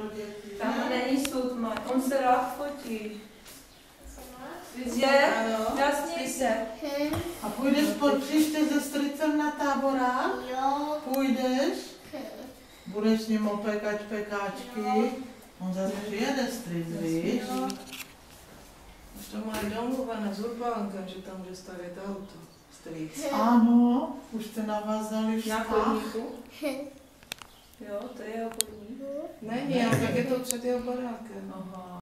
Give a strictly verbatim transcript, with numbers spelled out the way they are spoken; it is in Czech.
pro děti. Tam není soud, mať. On se rád fotí. Je? Jasně se. A půjdeš po příště se strýcem na táborák? Jo. Půjdeš? Budeš s ním opékat pekáčky? On zase jede strýc, víš? Už to mají domluvené s Urbánkem, že tam může stavět auto. Strýc. Ano, už jste navázali Na vztah. chodníku? Jo, to je jeho chodník. Není, ale tak je to před jeho barákem. Aha.